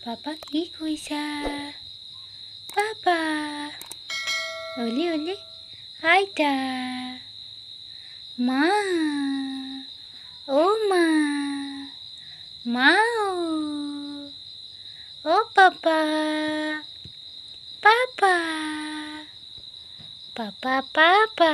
Papa কি কইছা? Papa. Oli oli. Aita. Ma. Oh ma. Mao. Oh papa. Papa. Papa papa.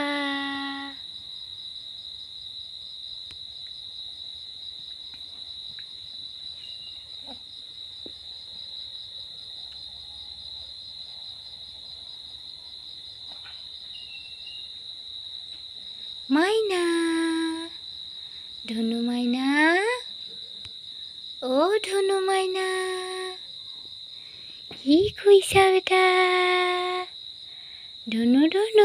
Maina. Dhunu Maina. Oh Dhunu Maina. Ki কইছা beta? Dhunu Dhunu.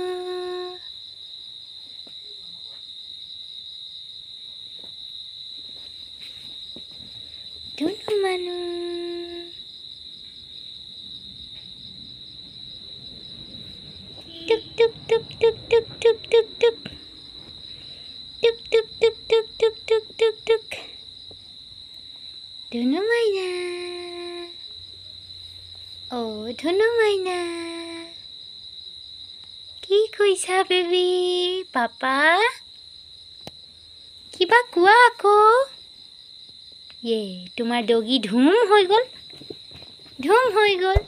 Dhunu Manu. Tuk tuk tuk tuk tuk tuk tuk tuk. Tuk tuk tuk tuk tuk tuk tuk tuk. Dhunu Maina. Oh Dhunu Maina. Ki কইছা baby? Papa? কিবা কোৱা আকৌ? তোমাৰ doggy ধুম হৈ গ'ল। ধুম হৈ গ'ল।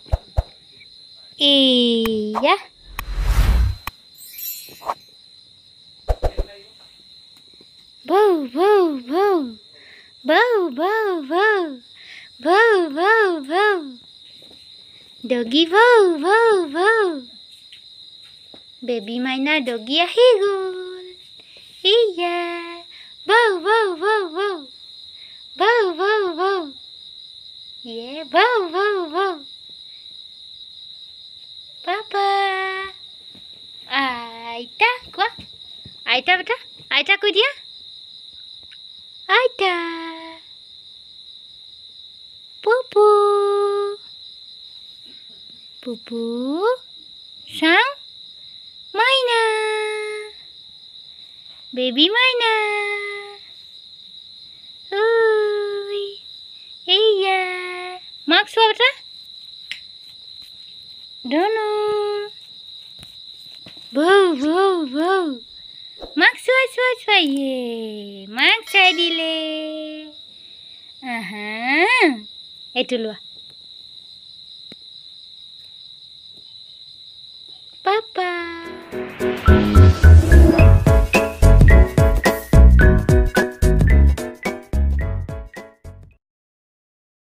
এয়া বৌ বৌ বৌ বৌ বৌ বৌ বৌ বৌ বৌ ডগি বৌ বৌ বৌ বেবী মাইনাৰ ডগি আহি গ'ল। এয়া বৌ বৌ বৌ বৌ বৌ বৌ বৌ বৌ বৌ বৌ Papa. Aita, কোৱা? আইতা বেটা, আইতা কৈ দিয়া। আইতা। পুপু। পুপু। চাওঁ। মাইনা। বেবী মাইনা। ঐ। এইয়া। মাক চোৱা বেটা। Dhunu. Bau, bau, bau. Mak suai, suai, suai. Mak saya dile. Aha. Itu loh. Papa.